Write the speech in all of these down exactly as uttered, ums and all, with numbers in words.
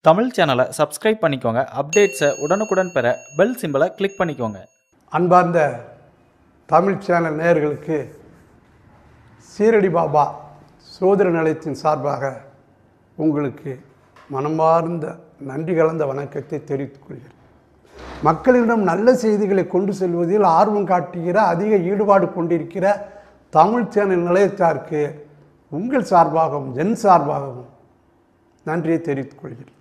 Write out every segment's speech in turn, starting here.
தமிழ் சேனலை சப்ஸ்கிரைப் பண்ணிக்கோங்க. அப்டேட்ஸை உடனுக்குடன் பெற பெல் சிம்பலை கிளிக் பண்ணிக்கோங்க. அன்பார்ந்த தமிழ் சேனல் நேயர்களுக்கு சீரடி பாபா சோதர நிலையத்தின் சார்பாக உங்களுக்கு மனமார்ந்த நன்றி கலந்த வணக்கத்தை தெரிவித்துக் கொள்கிறேன். மக்களிடம் நல்ல செய்திகளை கொண்டு செல்வதில் ஆர்வம் காட்டுகிற, அதிக ஈடுபாடு கொண்டிருக்கிற தமிழ் சேனல் நிலையத்தாருக்கு உங்கள் சார்பாகவும் என் சார்பாகவும் நன்றியை தெரிவித்துக் கொள்கிறேன்.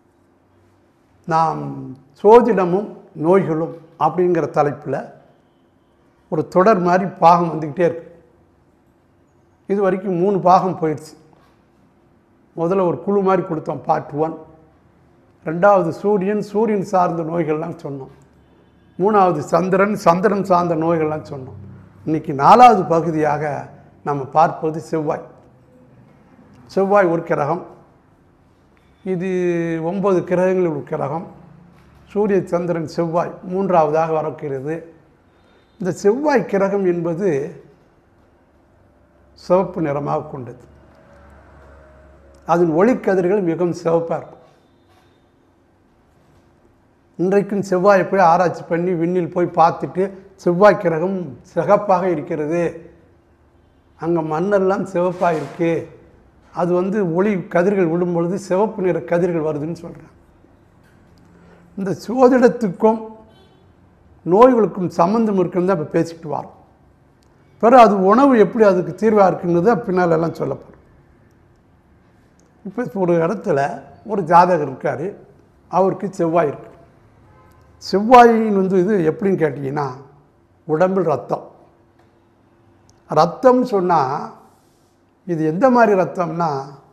நாம் சோதிடமும் நோய்களும் அப்படிங்கிற தலைப்பில் ஒரு தொடர் மாதிரி பாகம் வந்துக்கிட்டே இருக்கு. இது வரைக்கும் மூணு பாகம் போயிடுச்சு. முதல்ல ஒரு குழு மாதிரி கொடுத்தோம், பார்ட் ஒன். ரெண்டாவது சூரியன், சூரியன் சார்ந்த நோய்கள்லாம் சொன்னோம். மூணாவது சந்திரன், சந்திரன் சார்ந்த நோய்கள்லாம் சொன்னோம். இன்றைக்கி நாலாவது பகுதியாக நம்ம பார்ப்பது செவ்வாய். செவ்வாய் ஒரு கிரகம். இது ஒன்பது கிரகங்கள் ஒரு கிரகம். சூரிய சந்திரன் செவ்வாய் மூன்றாவதாக வரக்கிறது. இந்த செவ்வாய் கிரகம் என்பது சிவப்பு நிறமாக கொண்டது. அதன் ஒளிக்கதிர்கள் மிகவும் சிவப்பாக இருக்கும். இன்றைக்கும் செவ்வாயை போய் ஆராய்ச்சி பண்ணி விண்ணில் போய் பார்த்துட்டு செவ்வாய் கிரகம் சிகப்பாக இருக்கிறது, அங்கே மண்ணெல்லாம் சிவப்பாக இருக்குது, அது வந்து ஒளி கதிர்கள் விடும் பொழுது சிவப்பு நிற கதிர்கள் வருதுன்னு சொல்கிறாங்க. இந்த சோதிடத்துக்கும் நோய்களுக்கும் சம்மந்தம் இருக்குன்னு தான் இப்போ பேசிக்கிட்டு வரோம். பிறகு அது உணவு எப்படி அதுக்கு தீர்வாக இருக்குங்கிறது பின்னால் எல்லாம் சொல்லப்படும். இப்போ ஒரு இடத்துல ஒரு ஜாதகர் இருக்கார், அவருக்கு செவ்வாய் இருக்கு. செவ்வாயின் வந்து இது எப்படின்னு கேட்டிங்கன்னா, உடம்பில் ரத்தம். ரத்தம் சொன்னால் இது எந்த மாதிரி ரத்தம்னா,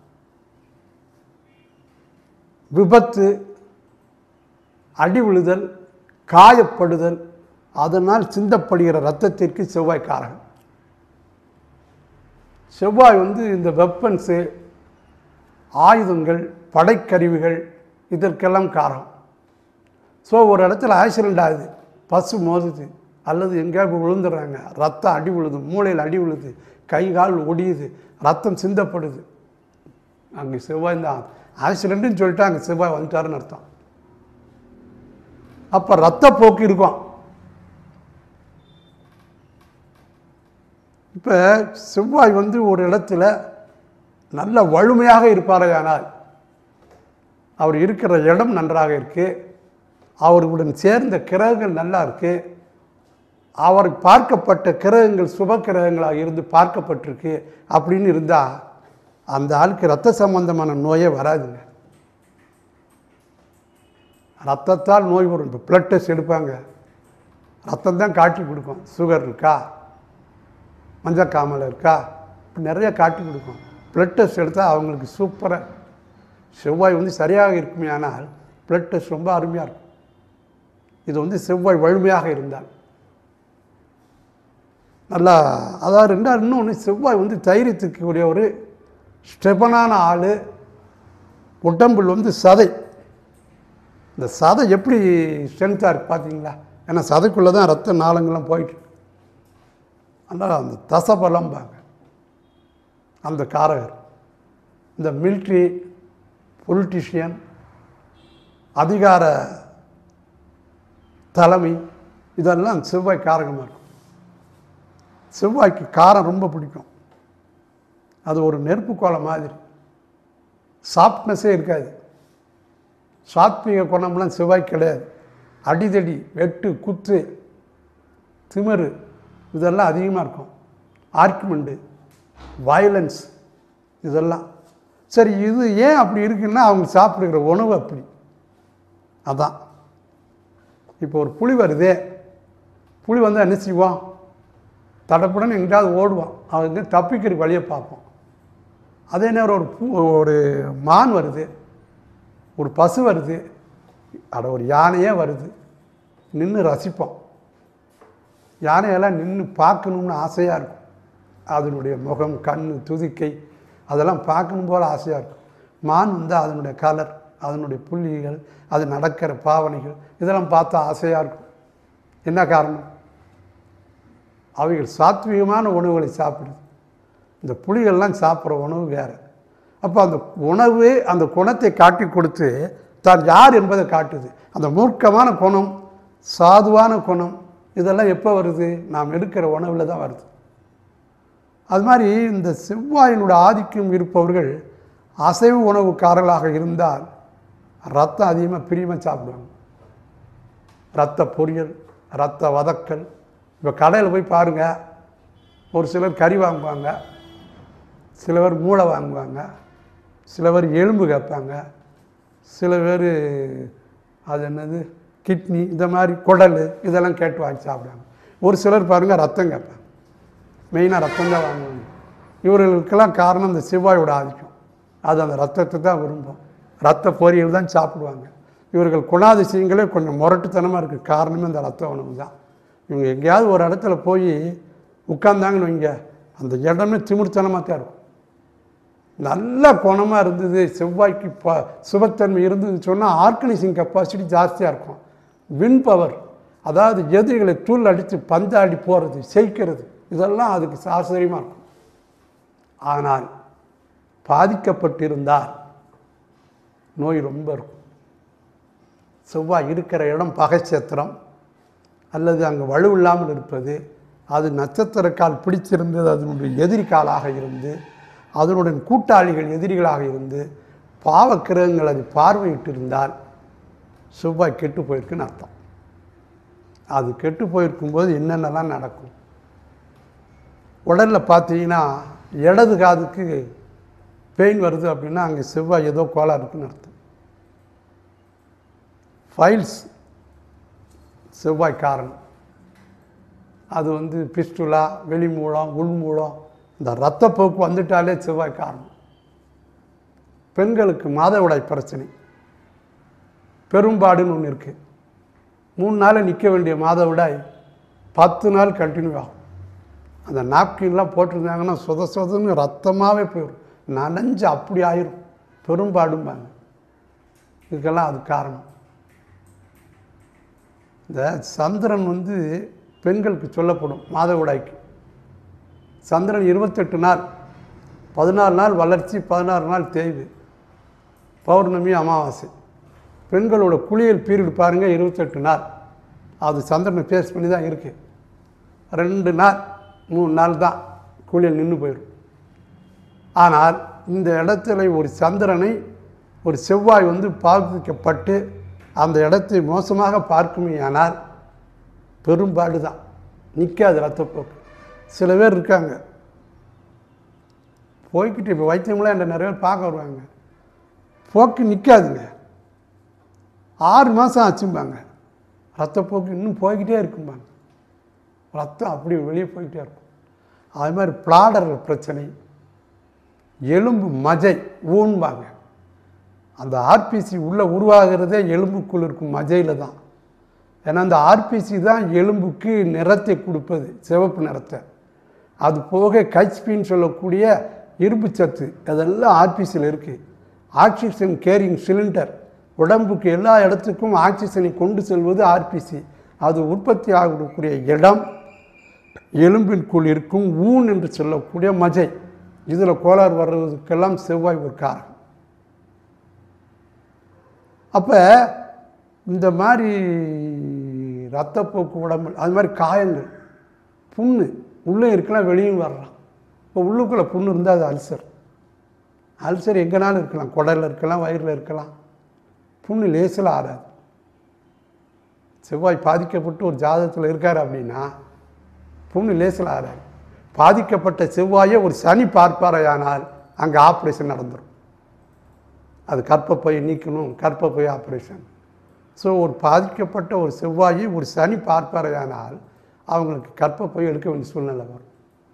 விபத்து, அடி விழுதல், காயப்படுதல், அதனால் சிந்தப்படுகிற இரத்தத்திற்கு செவ்வாய் காரகம். செவ்வாய் வந்து இந்த வெப்பன்ஸு, ஆயுதங்கள், படைக்கருவிகள் இதற்கெல்லாம் காரகம். ஸோ ஒரு இடத்துல ஆக்சிடெண்ட் ஆகுது, பசு மோதுது, அல்லது எங்கேயாவது விழுந்துடுறாங்க, ரத்தம் அடி விழுது, மூளையில் அடி விழுது, கை கால் ஒடியுது, ரத்தம் சிந்தப்படுது, அங்கே செவ்வாய் தான். ஆக்சிடென்ட்டுன்னு சொல்லிட்டு அங்கே செவ்வாய் வந்துட்டாருன்னு அர்த்தம். அப்போ ரத்தப்போக்கு இருக்கும். இப்போ செவ்வாய் வந்து ஒரு இடத்துல நல்ல வலிமையாக இருப்பாரையானால் அவர் இருக்கிற இடம் நன்றாக இருக்குது, அவருடன் சேர்ந்த கிரகங்கள் நல்லா இருக்குது, அவர் பார்க்கப்பட்ட கிரகங்கள் சுப கிரகங்களாக இருந்து பார்க்கப்பட்டிருக்கு அப்படின்னு இருந்தால் அந்த ஆளுக்கு ரத்த சம்பந்தமான நோயே வராதுங்க. ரத்தத்தால் நோய் வரும். இப்போ பிளட் டெஸ்ட் எடுப்பாங்க, ரத்தம் தான் காட்டி கொடுக்கும். சுகர் இருக்கா, மஞ்சக்காமலை இருக்கா, நிறைய காட்டி கொடுக்கும். பிளட் டெஸ்ட் எடுத்தால் அவங்களுக்கு சூப்பராக செவ்வாய் வந்து சரியாக இருக்குமே, ஆனால் பிளட் டெஸ்ட் ரொம்ப அருமையாக இருக்கும். இது வந்து செவ்வாய் வலிமையாக இருந்தால் நல்லா. அதாவது ரெண்டாவது இன்னொன்று, செவ்வாய் வந்து தைரியத்துக்குரிய ஒரு ஸ்டெபனான ஆள். உடம்பில் வந்து சதை, இந்த சதை எப்படி ஸ்ட்ரென்த்தாக இருக்குது பார்த்தீங்களா? ஏன்னா சதைக்குள்ளே தான் ரத்த நாளங்கள்லாம் போயிட்டு, அதனால் அந்த தசபலம்பாங்க அந்த காரகர். இந்த மிலிட்ரி, பொலிட்டிஷியன், அதிகார தலைமை, இதெல்லாம் செவ்வாய் காரகமாக இருக்கும். செவ்வாய்க்கு காரம் ரொம்ப பிடிக்கும். அது ஒரு நெருப்பு கோலம் மாதிரி, சாஃப்ட்னஸே இருக்காது. சாத்விக குணம்லாம் செவ்வாய் கிடையாது. அடிதடி, வெட்டு, குத்து, திமிரு இதெல்லாம் அதிகமாக இருக்கும். ஆர்குமெண்ட்டு, வயலன்ஸ் இதெல்லாம். சரி, இது ஏன் அப்படி இருக்குன்னா அவங்க சாப்பிடுகிற உணவு அப்படி. அதான் இப்போ ஒரு புலி வருதே, புலி வந்து என்ன செய்வான், தடப்புடன் எங்கேயாவது ஓடுவான், அவங்க தப்பிக்கிற வழியை பார்ப்போம். அதே நேரம் ஒரு பூ ஒரு மான் வருது, ஒரு பசு வருது, அட ஒரு யானையே வருது, நின்று ரசிப்போம். யானையெல்லாம் நின்று பார்க்கணும்னு ஆசையாக இருக்கும். அதனுடைய முகம், கண், துதிக்கை அதெல்லாம் பார்க்கணும் போல் ஆசையாக இருக்கும். மான் வந்து அதனுடைய கலர், அதனுடைய புள்ளிகள், அது நடக்கிற பாவனைகள் இதெல்லாம் பார்த்தா ஆசையாக இருக்கும். என்ன காரணம்? அவைகள் சாத்வீகமான உணவுகளை சாப்பிடுது. இந்த புலிகள்லாம் சாப்பிட்ற உணவு வேறு. அப்போ அந்த உணவு அந்த குணத்தை காட்டி கொடுத்து தான் யார் என்பதை காட்டுது. அந்த மூர்க்கமான குணம், சாதுவான குணம், இதெல்லாம் எப்போ வருது? நாம் எடுக்கிற உணவில் தான் வருது. அது மாதிரி இந்த செவ்வாயினுடைய ஆதிக்கம் இருப்பவர்கள் அசைவ உணவுக்காரர்களாக இருந்தால் ரத்தம் அதிகமாக பிரியமாக சாப்பிடுவாங்க. ரத்த பொரியல், ரத்த வதக்கல். இப்போ கடையில் போய் பாருங்கள், ஒரு சிலர் கறி வாங்குவாங்க, சில பேர் மூளை வாங்குவாங்க, சில பேர் எலும்பு கேட்பாங்க, சில பேர் அது என்னது கிட்னி, இந்த மாதிரி குடல், இதெல்லாம் கேட்டு வாங்கி சாப்பிடுவாங்க. ஒரு சிலர் பாருங்கள் ரத்தம் கேட்பாங்க, மெயினாக ரத்தம் தான் வாங்குவாங்க. இவர்களுக்கெல்லாம் காரணம் இந்த செவ்வாயோட ஆதிக்கம். அது அந்த ரத்தத்தை தான் விரும்பும், ரத்த பொரியல் தான் சாப்பிடுவாங்க. இவர்கள் குணாதிசயங்களே கொஞ்சம் முரட்டுத்தனமாக இருக்குது. காரணமே இந்த ரத்த உணவு தான். இவங்க எங்கேயாவது ஒரு இடத்துல போய் உட்கார்ந்தாங்கன்னு வைங்க, அந்த இடமே திமிர்த்தனமாக தான் இருக்கும். நல்ல குணமாக இருந்தது, செவ்வாய்க்கு ப சுபத்தன்மை இருந்ததுன்னு சொன்னால் ஆர்கனைசிங் கெப்பாசிட்டி ஜாஸ்தியாக இருக்கும். வின் பவர், அதாவது எதிரிகளை தூள் அடித்து பந்தாடி போகிறது, செய்கிறது, இதெல்லாம் அதுக்கு ஆச்சரியமாக இருக்கும். ஆனால் பாதிக்கப்பட்டிருந்தால் நோய் ரொம்ப இருக்கும். செவ்வாய் இருக்கிற இடம் பகைச்சத்திரம் அல்லது அங்கே வலு இல்லாமல் இருப்பது, அது நட்சத்திர கால் பிடிச்சிருந்தது அதனுடைய எதிரி காலாக இருந்து, அதனுடன் கூட்டாளிகள் எதிரிகளாக இருந்து, பாவக்கிரகங்கள் அது பார்வையிட்டு இருந்தால் செவ்வாய் கெட்டு போயிருக்குன்னு அர்த்தம். அது கெட்டு போயிருக்கும்போது என்னென்னலாம் நடக்கும்? உடலில் பார்த்தீங்கன்னா இடது காதுக்கு பெயின் வருது அப்படின்னா அங்கே செவ்வாய் ஏதோ கோளாறு இருக்குன்னு அர்த்தம். ஃபைல்ஸ் செவ்வாய் காரணம். அது வந்து பிஸ்டுலா, வெளி மூலம், உள் மூலம், இந்த இரத்தப்போக்கு வந்துட்டாலே செவ்வாய் காரணம். பெண்களுக்கு மாதவிடாய் பிரச்சனை, பெரும்பாடுன்னு ஒன்று இருக்குது. மூணு நாள் நிற்க வேண்டிய மாதவிடாய் பத்து நாள் கண்டினியூ ஆகும். அந்த நாப்கின்லாம் போட்டிருந்தாங்கன்னா சொத சொதன்னு ரத்தமாகவே போயிடும், நனைஞ்சு அப்படி ஆயிரும், பெரும்பாடும்பாங்க. இதுக்கெல்லாம் அது காரணம். இந்த சந்திரன் வந்து பெண்களுக்கு சொல்லப்படும் மாதவிடாய்க்கு. சந்திரன் இருபத்தெட்டு நாள், பதினாறு நாள் வளர்ச்சி, பதினாறு நாள் தேய்வு, பௌர்ணமி, அமாவாசை. பெண்களோட குளியல் பீரியட் பாருங்கள், இருபத்தெட்டு நாள். அது சந்திரனை பேஸ் பண்ணி தான் இருக்குது. ரெண்டு நாள் மூணு நாள் தான் குளியல் நின்று போயிடும். ஆனால் இந்த இடத்துல ஒரு சந்திரனை ஒரு செவ்வாய் வந்து பாதிக்கப்பட்டு அந்த இடத்தை மோசமாக பார்க்குமேயானால் பெரும்பாடு தான், நிற்காது ரத்தப்போக்கு. சில பேர் இருக்காங்க போய்கிட்டு, இப்போ வைத்தியம்லாம் என்ற நிறைய பேர் பார்க்க வருவாங்க, போக்கு நிற்காதுங்க, ஆறு மாதம் ஆச்சும்பாங்க, ரத்தப்போக்கு இன்னும் போய்கிட்டே இருக்கும்பாங்க, ரத்தம் அப்படி வெளியே போய்கிட்டே இருக்கும். அது மாதிரி பிளாடர்கள் பிரச்சனை, எலும்பு மஜை ஊன்பாங்க. அந்த ஆர்பிசி உள்ளே உருவாகிறதே எலும்புக்குள் இருக்கும் மஜையில் தான். ஏன்னா அந்த ஆர்பிசி தான் எலும்புக்கு நிறத்தை கொடுப்பது, சிவப்பு நிறத்தை. அது போக கைச்பின்னு சொல்லக்கூடிய இரும்பு சத்து, அதெல்லாம் ஆர்பிசியில் இருக்குது. ஆக்சிஜன் கேரிங் சிலிண்டர், உடம்புக்கு எல்லா இடத்துக்கும் ஆக்சிஜனை கொண்டு செல்வது ஆர்பிசி. அது உற்பத்தி ஆகக்கூடிய இடம் எலும்பிற்குள் இருக்கும் ஊன் என்று சொல்லக்கூடிய மஜை. இதில் கோளாறு வர்றதுக்கெல்லாம் செவ்வாய் ஒரு காரணம். அப்போ இந்த மாதிரி இரத்தப்போக்கு உடம்பு, அது மாதிரி காயங்கள், புண்ணு உள்ளே இருக்கலாம் வெளியும் வரலாம். இப்போ உள்ளுக்குள்ளே புண்ணு இருந்தால் அது அல்சர். அல்சர் எங்கேனாலும் இருக்கலாம், குடலில் இருக்கலாம், வயிறில் இருக்கலாம். புண்ணு லேசில் ஆறாது. செவ்வாய் பாதிக்கப்பட்டு ஒரு ஜாதகத்தில் இருக்கார் அப்படின்னா புண்ணு லேசில் ஆறாது. பாதிக்கப்பட்ட செவ்வாயை ஒரு சனி பார்ப்பாரையானால் அங்கே ஆப்ரேஷன் நடந்துடும். அது கற்பப்பை நீக்கணும், கற்பப்பை ஆப்ரேஷன். ஸோ ஒரு பாதிக்கப்பட்ட ஒரு செவ்வாயை ஒரு சனி பார்ப்பாரையானால் அவங்களுக்கு கற்பப்பை எடுக்க வேண்டிய சூழ்நிலை வரும்.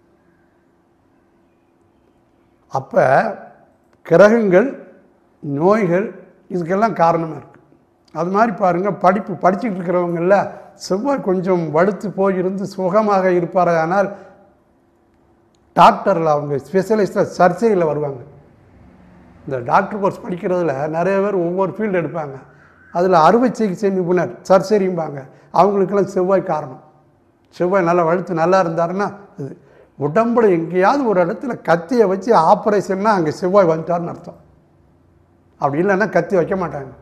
அப்போ கிரகங்கள், நோய்கள், இதுக்கெல்லாம் காரணமாக இருக்குது. அது மாதிரி பாருங்கள், படிப்பு படிச்சுக்கிட்டு இருக்கிறவங்கள செவ்வாய் கொஞ்சம் வலுத்து போயிருந்து சுகமாக இருப்பாரே, ஆனால் டாக்டரில் அவங்க ஸ்பெஷலிஸ்டாக சர்ஜரியில் வருவாங்க. இந்த டாக்டர் கோர்ஸ் படிக்கிறதுல நிறைய பேர் ஒவ்வொரு ஃபீல்டு எடுப்பாங்க. அதில் அறுவை சிகிச்சை நிபுணர் சர்ஜரிம்பாங்க. அவங்களுக்கெல்லாம் செவ்வாய் காரணம். செவ்வாய் நல்லா வலுத்து நல்லா இருந்தாருன்னா இது உடம்புல எங்கேயாவது ஒரு இடத்துல கத்தியை வச்சு ஆப்ரேஷன்னா அங்கே செவ்வாய் வந்துட்டார்னு அர்த்தம். அப்படி இல்லைன்னா கத்தி வைக்க மாட்டாங்க.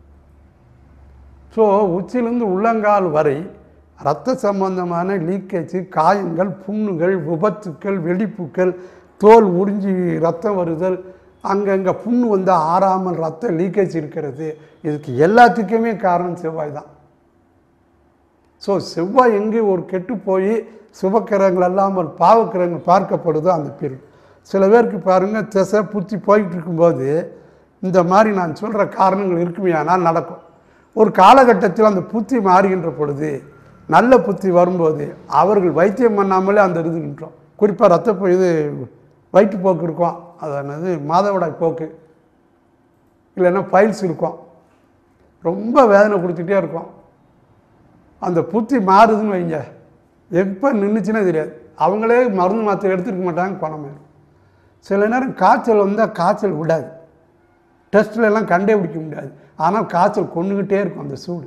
ஸோ உச்சிலிருந்து உள்ளங்கால் வரை இரத்த சம்பந்தமான லீக்கேஜ், காயங்கள், புண்ணுகள், விபத்துக்கள், வெடிப்புக்கள், தோல் உறிஞ்சி ரத்தம் வருதல், அங்கங்கே புண்ணு வந்து ஆறாமல் ரத்த லீக்கேஜ் இருக்கிறது, இதுக்கு எல்லாத்துக்குமே காரணம் செவ்வாய் தான். ஸோ செவ்வாய் எங்கே ஒரு கெட்டு போய் சுபக்கிரகங்கள் அல்லாமல் பாவக்கிரகங்கள் பார்க்கப்படுதோ அந்த பீரியட். சில பேருக்கு பாருங்கள் திசை புத்தி போயிட்டு இருக்கும்போது இந்த மாதிரி நான் சொல்கிற காரணங்கள் இருக்குமே ஆனால் நடக்கும். ஒரு காலகட்டத்தில் அந்த புத்தி மாறுகின்ற பொழுது நல்ல புத்தி வரும்போது அவர்கள் வைத்தியம் பண்ணாமலே அந்த இது நின்றோம். குறிப்பாக ரத்த இது வயிற்றுப்போக்கு இருக்கும், அதானது மாதவிடாய் போக்கு, இல்லைன்னா பைல்ஸ் இருக்கும், ரொம்ப வேதனை கொடுத்துட்டே இருக்கும். அந்த புத்தி மாறுதுன்னு வைங்க, எப்போ நின்றுச்சுன்னே தெரியாது. அவங்களே மருந்து மாத்திரை எடுத்துருக்க மாட்டாங்க, குணமாயிடும். சில நேரம் காய்ச்சல் வந்தால் காய்ச்சல் விடாது, டெஸ்ட்டில் எல்லாம் கண்டே பிடிக்க முடியாது, ஆனால் காய்ச்சல் கொண்டுக்கிட்டே இருக்கும் அந்த சூடு.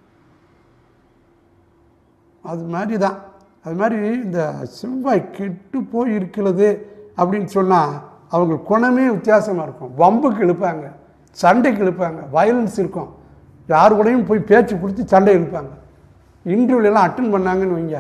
அது மாதிரி தான். அது மாதிரி இந்த செவ்வாய் கெட்டு போய் இருக்கிறது அப்படின்னு சொன்னால் அவங்க குணமே வித்தியாசமாக இருக்கும். வம்புக்கு இழுப்பாங்க, சண்டைக்கு இழுப்பாங்க, வயலன்ஸ் இருக்கும், யாரு கூடயும் போய் பேச்சு கொடுத்து சண்டை இழுப்பாங்க. இன்டர்வியூலாம் அட்டன் பண்ணாங்கன்னு வைங்க,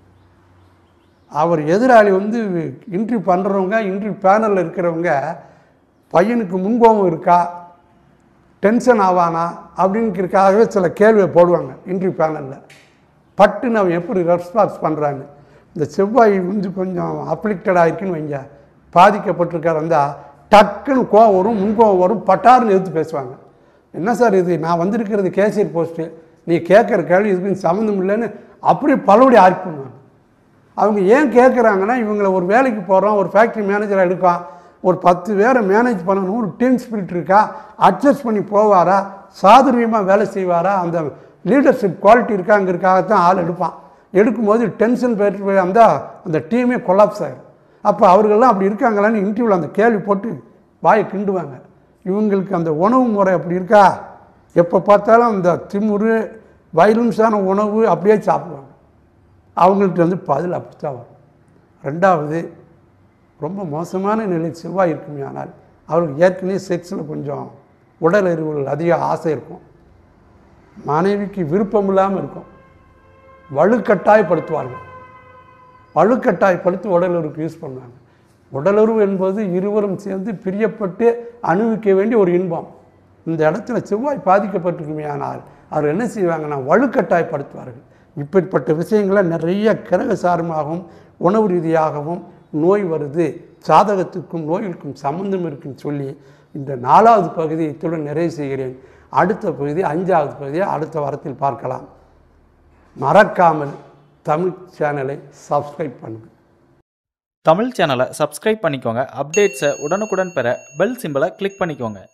அவர் எதிராளி வந்து இன்டர்வியூ பண்ணுறவங்க, இன்டர்வியூ பேனலில் இருக்கிறவங்க பையனுக்கு முன்கோபம் இருக்கா, டென்ஷன் ஆவானா அப்படிங்கிறதுக்காகவே சில கேள்வியை போடுவாங்க இன்டர்வியூ பேனலில். பட்டுன்னு அவன் எப்படி ரெஸ்பான்ஸ் பண்ணுறான்னு. இந்த செவ்வாய் வந்து கொஞ்சம் அப்ளிக்டடாக இருக்குன்னு வைங்க, பாதிக்கப்பட்டிருக்கார் வந்தால் டக்குன்னு கோவம் வரும், முன்கோவம் வரும், பட்டாருன்னு எடுத்து பேசுவாங்க. என்ன சார் இது, நான் வந்திருக்கிறது கேசியர் போஸ்ட்டு, நீ கேட்குற கேள்வி இதுக்கு சம்மந்தம் இல்லைன்னு அப்படியே பலபடி ஆர்க் பண்ணுவாங்க. அவங்க ஏன் கேட்குறாங்கன்னா, இவங்களை ஒரு வேலைக்கு போகிறோம், ஒரு ஃபேக்ட்ரி மேனேஜராக எடுப்பான், ஒரு பத்து பேரை மேனேஜ் பண்ணணும், ஒரு டீம் ஸ்பிரிட் இருக்கா, அட்ஜஸ்ட் பண்ணி போவாரா, சாதுரியமாக வேலை செய்வாரா, அந்த லீடர்ஷிப் குவாலிட்டி இருக்காங்கிறதுக்காகத்தான் ஆள் எடுப்பான். எடுக்கும்போது டென்ஷன் போயிட்டு போய் அந்த அந்த டீமே கொலாப்ஸ் ஆகிடும். அப்போ அவர்கள்லாம் அப்படி இருக்காங்களான்னு இன்டர்வியூவில் அந்த கேள்வி போட்டு வாயை கிண்டுவாங்க. இவங்களுக்கு அந்த உணவு முறை அப்படி இருக்கா, எப்போ பார்த்தாலும் அந்த திமுரு வயலன்ஸான உணவு அப்படியே சாப்பிடுவாங்க. அவங்கள்ட்ட வந்து பதில் அப்படி தான் வரும். ரெண்டாவது, ரொம்ப மோசமான நிலை செவ்வாய் இருக்குமே ஆனால் அவருக்கு ஏற்கனவே செக்ஸில் கொஞ்சம் உடல் எரிவுகள் அதிக ஆசை இருக்கும், மனைவிக்கு விருப்பம் இல்லாமல் இருக்கும், வலுக்கட்டாயப்படுத்துவார்கள். வலுக்கட்டாயப்படுத்தி உடலுறவுக்கு யூஸ் பண்ணுவாங்க. உடலுறவு என்பது இருவரும் சேர்ந்து பிரியப்பட்டு அனுபவிக்க வேண்டிய ஒரு இன்பம். இந்த இடத்துல செவ்வாய் பாதிக்கப்பட்டிருக்குமே ஆனால் அவர் என்ன செய்வாங்கன்னா வலுக்கட்டாயப்படுத்துவார்கள். இப்படிப்பட்ட விஷயங்களை நிறைய கிரக சாரமாகவும் உணவு ரீதியாகவும் நோய் வருது, சாதகத்துக்கும் நோய்களுக்கும் சம்பந்தம் இருக்குன்னு சொல்லி இந்த நாலாவது பகுதியை இத்துடன் நிறைவு செய்கிறேன். அடுத்த பகுதி அஞ்சாவது பகுதியை அடுத்த வாரத்தில் பார்க்கலாம். மறக்காமல் தமிழ் சேனலை சப்ஸ்கிரைப் பண்ணுங்கள். தமிழ் சேனலை சப்ஸ்கிரைப் பண்ணிக்கோங்க. அப்டேட்ஸை உடனுக்குடன் பெற பெல் சிம்பலை கிளிக் பண்ணிக்கோங்க.